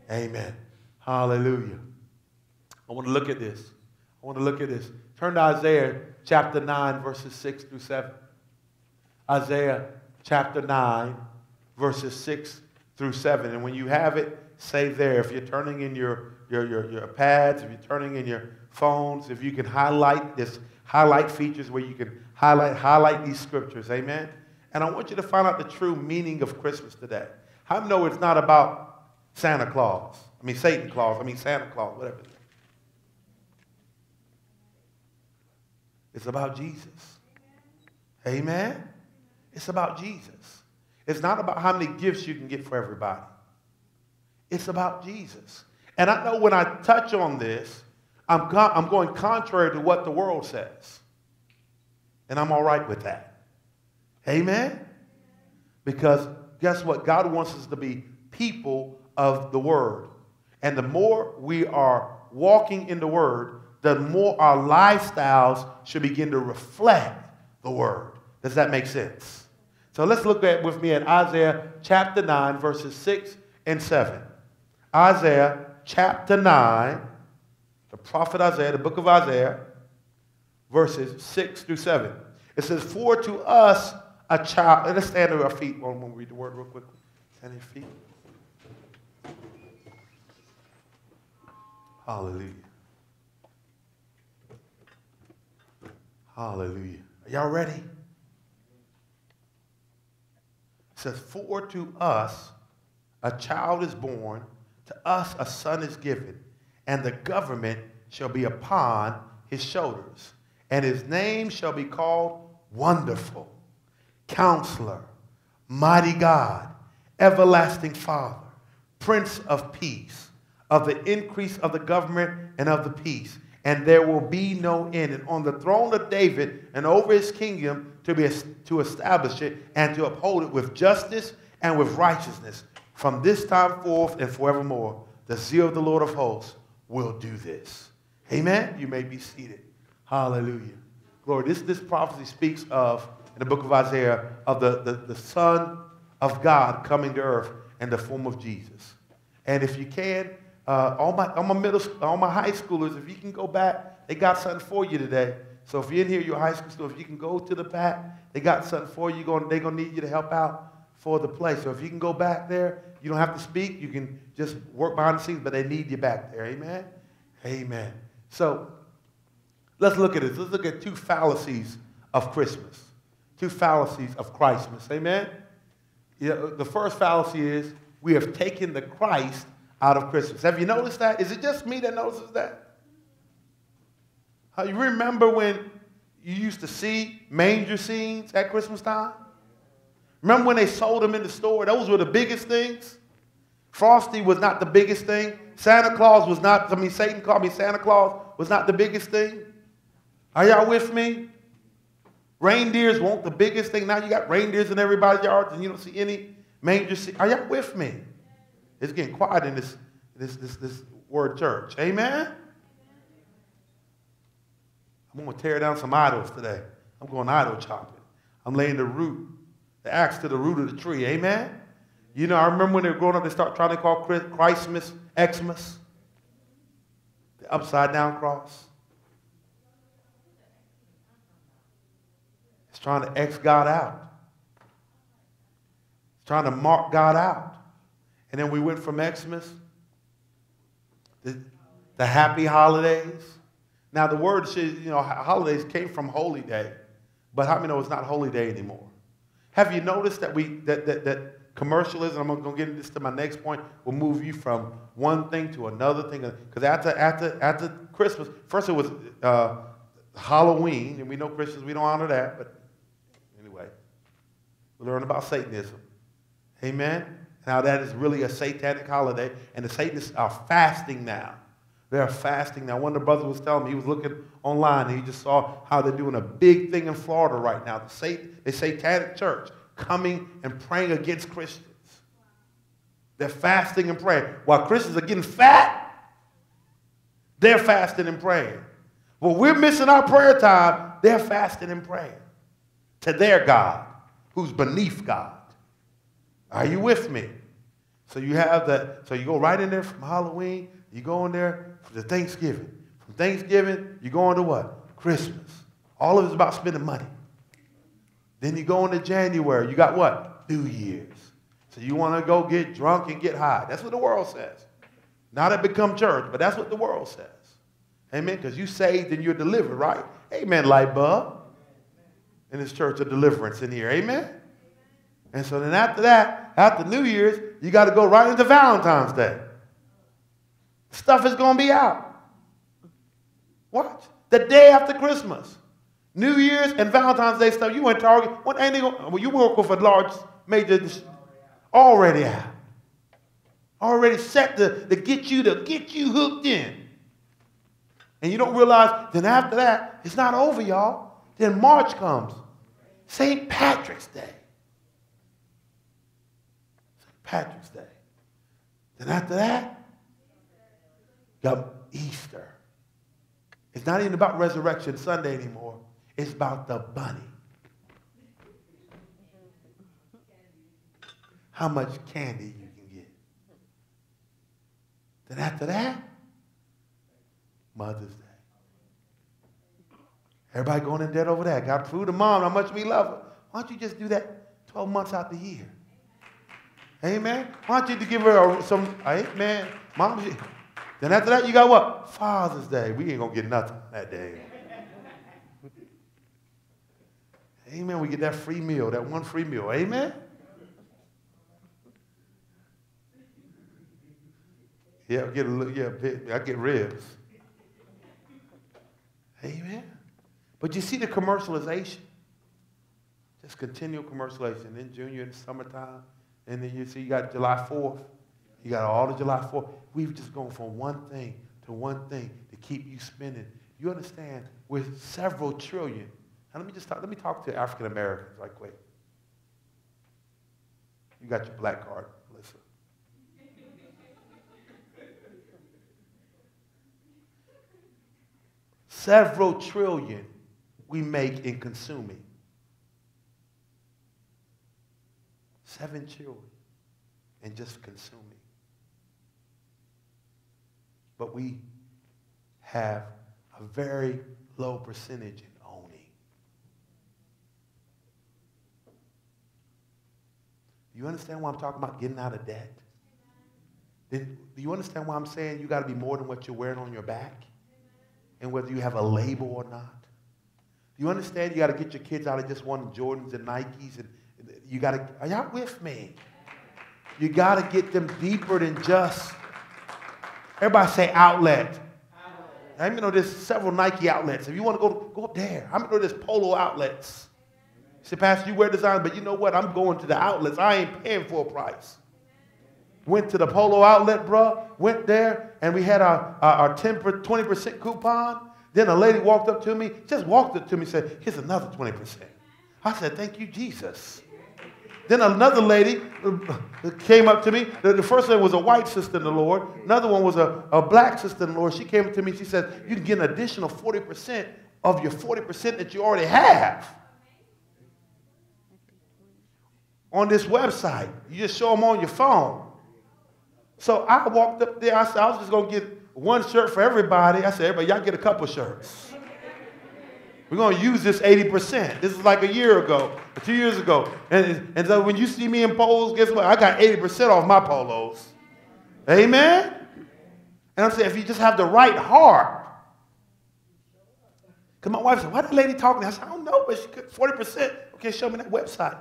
Amen. Hallelujah. I want to look at this. I want to look at this. Turn to Isaiah chapter 9, verses 6 through 7. Isaiah chapter 9, verses 6 through 7. And when you have it, say there. If you're turning in your pads, if you're turning in your phones, if you can highlight this, highlight features where you can highlight these scriptures. Amen. And I want you to find out the true meaning of Christmas today. How many know it's not about Santa Claus? I mean, Satan Claus. I mean, Santa Claus, whatever. It's about Jesus. Amen. It's about Jesus. It's not about how many gifts you can get for everybody. It's about Jesus. And I know when I touch on this, I'm going contrary to what the world says. And I'm all right with that. Amen? Because guess what? God wants us to be people of the Word. And the more we are walking in the Word, the more our lifestyles should begin to reflect the Word. Does that make sense? So let's look with me at Isaiah chapter 9, verses 6 and 7. Isaiah chapter 9, the prophet Isaiah, the book of Isaiah, verses 6 through 7. It says, for to us a child. Let's stand to our feet. We'll read the word real quick. Stand to your feet. Hallelujah. Hallelujah. Are y'all ready? It says, for to us a child is born, to us a son is given, and the government shall be upon his shoulders. And his name shall be called Wonderful, Counselor, Mighty God, Everlasting Father, Prince of Peace. Of the increase of the government and of the peace, and there will be no end. And on the throne of David and over his kingdom to establish it and to uphold it with justice and with righteousness from this time forth and forevermore. The zeal of the Lord of hosts will do this. Amen. You may be seated. Hallelujah. Glory. This prophecy speaks of, in the book of Isaiah, of the Son of God coming to earth in the form of Jesus. And if you can, all my high schoolers, if you can go back, they got something for you today. So if you're in here, you're a high school student, if you can go to the back, they got something for you. They're going to need you to help out for the play. So if you can go back there, you don't have to speak. You can just work behind the scenes, but they need you back there. Amen? Amen. So let's look at this. Let's look at two fallacies of Christmas. Two fallacies of Christmas. Amen? The first fallacy is we have taken the Christ out of Christmas. Have you noticed that? Is it just me that notices that? You remember when you used to see manger scenes at Christmas time? Remember when they sold them in the store? Those were the biggest things. Frosty was not the biggest thing. Santa Claus was not, Satan called me Santa Claus was not the biggest thing. Are y'all with me? Reindeers weren't the biggest thing. Now you got reindeers in everybody's yards and you don't see any manger scenes. Are y'all with me? It's getting quiet in this word church. Amen? I'm going to tear down some idols today. I'm going idol chopping. I'm laying the axe to the root of the tree. Amen? You know, I remember when they were growing up, they start trying to call Christmas Xmas. The upside down cross. It's trying to X God out. It's trying to mark God out. And then we went from Xmas, the happy holidays. Now the word says, holidays came from holy day, but how many know it's not holy day anymore? Have you noticed that that commercialism, I'm going to get into this to my next point, will move you from one thing to another thing? Because after Christmas, first it was Halloween, and we know Christians, we don't honor that, but anyway, we learn about Satanism. Amen? Now that is really a satanic holiday, and the Satanists are fasting now. They're fasting now. One of the brothers was telling me, he was looking online, and he just saw how they're doing a big thing in Florida right now. The satanic church coming and praying against Christians. They're fasting and praying. While Christians are getting fat, they're fasting and praying. Well, we're missing our prayer time. They're fasting and praying to their God, who's beneath God. Are you with me? So you have that. So you go right in there from Halloween. You go in there for the Thanksgiving. From Thanksgiving, you go into what? Christmas. All of it's about spending money. Then you go into January. You got what? New Year's. So you want to go get drunk and get high. That's what the world says. Not to become church, but that's what the world says. Amen? Because you saved and you're delivered, right? Amen, light bulb. In this church of deliverance in here. Amen? And so then after that, after New Year's, you got to go right into Valentine's Day. Stuff is going to be out. Watch. The day after Christmas. New Year's and Valentine's Day stuff. You went to Target. What ain't they gonna, well, you work with a large major already out. Already set to get you hooked in. And you don't realize, then after that, it's not over, y'all. Then March comes. St. Patrick's Day. St. Patrick's Day. Then after that, you got Easter. It's not even about Resurrection Sunday anymore. It's about the bunny. How much candy you can get. Then after that, Mother's Day. Everybody going in debt over that. Got to prove to mom how much we love her. Why don't you just do that 12 months out the year? Amen? Why don't you give her some, amen? Mom, then after that, you got what? Father's Day. We ain't going to get nothing that day. Amen. We get that free meal, that one free meal. Amen? Yeah, I get ribs. Amen. But you see the commercialization. Just continual commercialization. In Junior in the summertime. And then you see you got July 4th. You got all the July 4th. We've just gone from one thing to one thing to keep you spending. You understand? With several trillion. And let me talk to African Americans right quick. You got your black card, Melissa. Several trillion we make in consuming. 7 trillion in just consuming. But we have a very low percentage in owning. Do you understand why I'm talking about getting out of debt? Do you understand why I'm saying you got to be more than what you're wearing on your back? And whether you have a label or not. Do you understand you got to get your kids out of just wanting Jordans and Nikes? And you got to, are y'all with me? You got to get them deeper than just, everybody say outlet. I know there's several Nike outlets. If you want to go up there. I know there's Polo outlets. You say, Pastor, you wear design, but you know what? I'm going to the outlets. I ain't paying full price. Went to the Polo outlet, bro. Went there, and we had our 20% coupon. Then a lady walked up to me, just walked up to me and said, here's another 20%. I said, thank you, Jesus. Then another lady came up to me. The first one was a white sister in the Lord. Another one was a black sister in the Lord. She came up to me and she said, you can get an additional 40% of your 40% that you already have on this website. You just show them on your phone. So I walked up there. I said, I was just going to get one shirt for everybody. I said, everybody, y'all get a couple shirts. We're going to use this 80%. This is like a year ago, 2 years ago. And so when you see me in polos, guess what? I got 80% off my polos. Amen? And I'm saying, if you just have the right heart. Because my wife said, why that lady talking to me? I said, I don't know, but she could 40%. Okay, show me that website.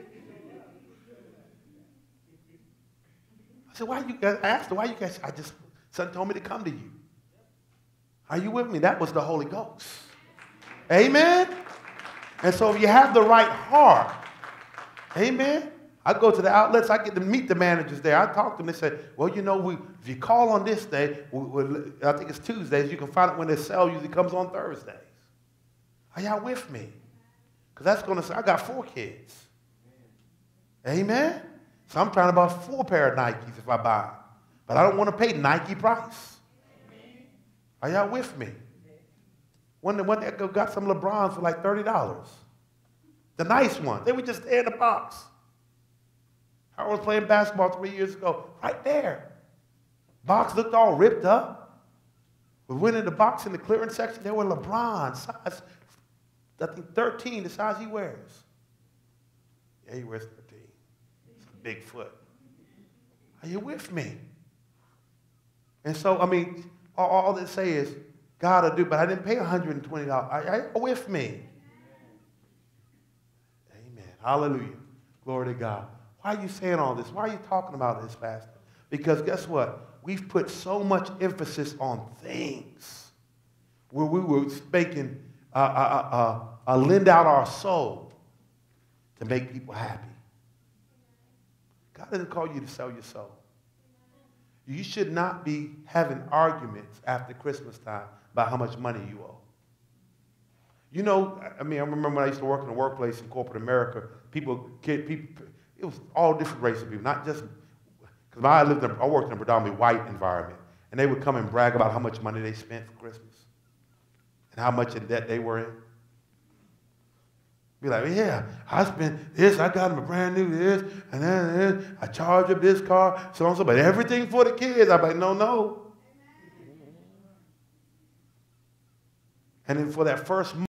I said, why you guys, I asked her, why you guys, son told me to come to you. Are you with me? That was the Holy Ghost. Amen? And so if you have the right heart, amen, I go to the outlets, I get to meet the managers there. I talk to them, they say, well, you know, if you call on this day, I think it's Tuesdays, you can find it when their sale usually comes on Thursdays. Are y'all with me? Because that's going to say, I got 4 kids. Amen? So I'm trying to buy 4 pair of Nikes if I buy them. But I don't want to pay Nike price. Are y'all with me? When they got some LeBrons for like $30. The nice ones. They were just there in the box. I was playing basketball 3 years ago, right there. Box looked all ripped up. We went in the box in the clearance section. There were LeBron, size, I think 13, the size he wears. Yeah, he wears 13. It's a big foot. Are you with me? And so, I mean, all they say is, God will do, but I didn't pay $120. Are you with me? Amen. Hallelujah. Glory to God. Why are you saying all this? Why are you talking about this, Pastor? Because guess what? We've put so much emphasis on things where we were making lend out our soul to make people happy. God didn't call you to sell your soul. You should not be having arguments after Christmas time about how much money you owe. You know, I mean, I remember when I used to work in the workplace in corporate America, people, it was all different races of people, not just, because I worked in a predominantly white environment, and they would come and brag about how much money they spent for Christmas and how much in debt they were in. Be like, yeah, I spent this, I got them a brand new this, and then this, I charged up this car, so on, so, but everything for the kids. I'm like, no. And then for that first month,